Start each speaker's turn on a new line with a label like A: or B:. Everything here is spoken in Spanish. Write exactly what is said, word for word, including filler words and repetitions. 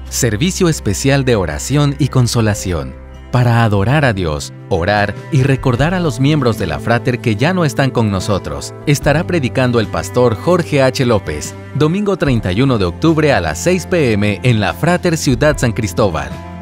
A: Servicio especial de oración y consolación. Para adorar a Dios, orar y recordar a los miembros de la Frater que ya no están con nosotros, estará predicando el pastor Jorge H. López, domingo treinta y uno de octubre a las seis p m en la Frater Ciudad San Cristóbal.